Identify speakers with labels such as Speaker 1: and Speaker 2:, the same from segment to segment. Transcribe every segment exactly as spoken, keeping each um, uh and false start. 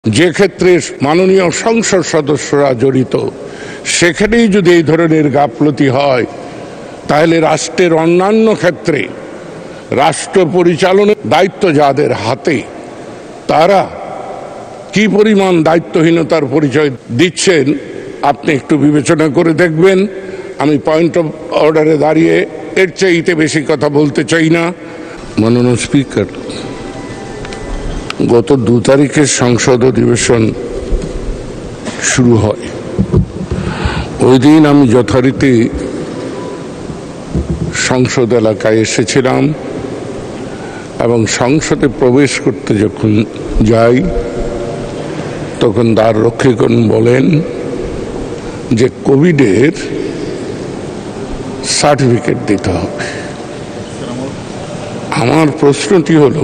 Speaker 1: যে ক্ষেত্রে মাননীয় সংসদ সদস্যরা জড়িত সেখানেই যদি এই ধরনের গাফলতি হয় তাহলে রাষ্ট্রের অন্যান্য ক্ষেত্রে রাষ্ট্র পরিচালনার দায়িত্ব যাদের হাতে তারা কি পরিমাণ দায়িত্বহীনতার পরিচয় দিচ্ছেন আপনি একটু বিবেচনা করে দেখবেন। আমি পয়েন্ট অফ অর্ডারে দাঁড়িয়ে এর চাইতে বেশি কথা বলতে চাই না। মাননীয় স্পিকার, গত দু তারিখের সংসদ অধিবেশন শুরু হয়। ওই দিন আমি যথারীতি সংসদ এলাকায় এসেছিলাম এবং সংসদে প্রবেশ করতে যখন যাই তখন দ্বার রক্ষীগণ বলেন যে কোভিডের সার্টিফিকেট দিতে হবে। আমার প্রশ্নটি হলো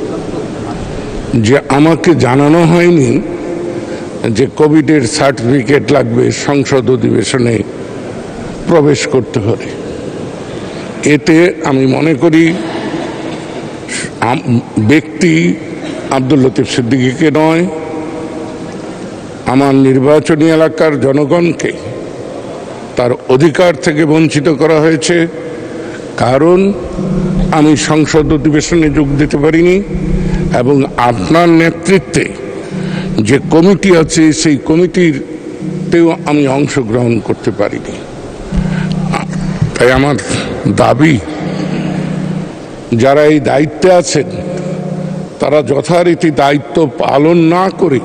Speaker 1: যে আমাকে জানানো হয়নি যে কোভিডের সার্টিফিকেট লাগবে সংসদ অধিবেশনে প্রবেশ করতে হলে। এতে আমি মনে করি ব্যক্তি আব্দুল লতিফ সিদ্দিকীকে নয়, আমার নির্বাচনী এলাকার জনগণকে তার অধিকার থেকে বঞ্চিত করা হয়েছে। কারণ আমি সংসদ অধিবেশনে যোগ দিতে পারিনি এবং আপনার নেতৃত্বে যে কমিটি আছে সেই কমিটিতেও আমি অংশগ্রহণ করতে পারিনি। তাই আমার দাবি, যারা এই দায়িত্বে আছেন তারা যথারীতি দায়িত্ব পালন না করে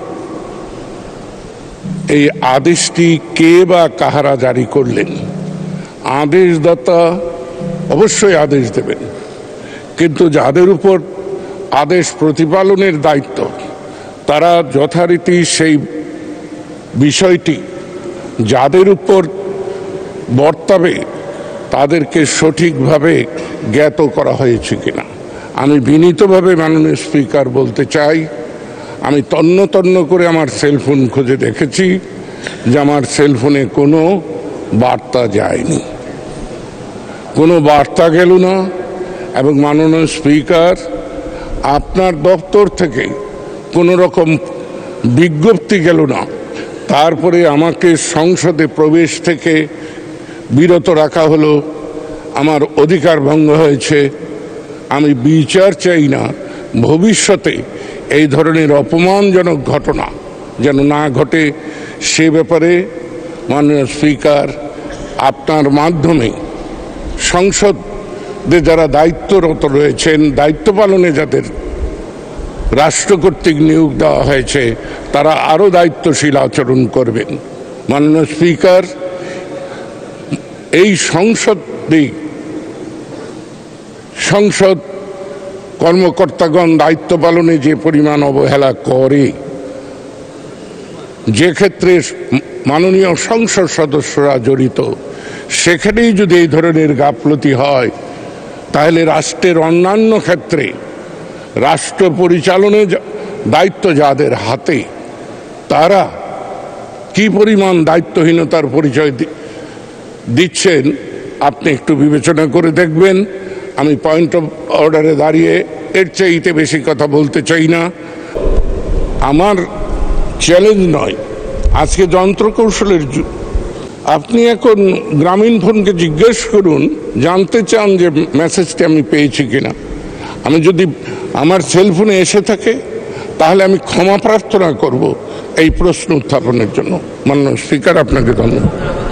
Speaker 1: এই আদেশটি কে বা কাহারা জারি করলেন। আদেশদাতা অবশ্যই আদেশ দেবেন, কিন্তু যাদের উপর আদেশ প্রতিপালনের দায়িত্ব তারা যথারীতি সেই বিষয়টি যাদের উপর বর্তাবে তাদেরকে সঠিকভাবে জ্ঞাত করা হয়েছে কিনা। আমি বিনীতভাবে মাননীয় স্পিকার বলতে চাই, আমি তন্ন তন্ন করে আমার সেলফোন খুঁজে দেখেছি যে আমার সেলফোনে কোনো বার্তা যায়নি, কোনো বার্তা গেল না। এবং মাননীয় স্পিকার, আপনার দপ্তর থেকে কোনো রকম বিজ্ঞপ্তি গেল না, তারপরে আমাকে সংসদে প্রবেশ থেকে বিরত রাখা হলো। আমার অধিকার ভঙ্গ হয়েছে। আমি বিচার চাই না ভবিষ্যতে এই ধরনের অপমানজনক ঘটনা যেন না ঘটে। সে ব্যাপারে মাননীয় স্পিকার, আপনার মাধ্যমে সংসদে যারা দায়িত্বরত রয়েছেন, দায়িত্ব পালনে যাদের রাষ্ট্র কর্তৃক নিয়োগ দেওয়া হয়েছে তারা আরও দায়িত্বশীল আচরণ করবেন। মাননীয় স্পিকার, এই সংসদে সংসদ কর্মকর্তাগণ দায়িত্ব পালনে যে পরিমাণ অবহেলা করে, যে ক্ষেত্রে মাননীয় সংসদ সদস্যরা জড়িত সেখানেই যদি এই ধরনের গাফলতি হয় তাহলে রাষ্ট্রের অন্যান্য ক্ষেত্রে রাষ্ট্র পরিচালনার দায়িত্ব যাদের হাতে তারা কি পরিমাণ দায়িত্বহীনতার পরিচয় দিচ্ছেন আপনি একটু বিবেচনা করে দেখবেন। আমি পয়েন্ট অফ অর্ডারে দাঁড়িয়ে এর চাইতে বেশি কথা বলতে চাই না। আমার চ্যালেঞ্জ নয়, আজকে যন্ত্রকৌশলের যুগ। আপনি এখন গ্রামীণ ফোনকে জিজ্ঞেস করুন, জানতে চান যে মেসেজটি আমি পেয়েছি কিনা। আমি যদি আমার সেলফোনে এসে থাকে তাহলে আমি ক্ষমা প্রার্থনা করব এই প্রশ্ন উত্থাপনের জন্য। মাননীয় স্পিকার, আপনাকে ধন্যবাদ।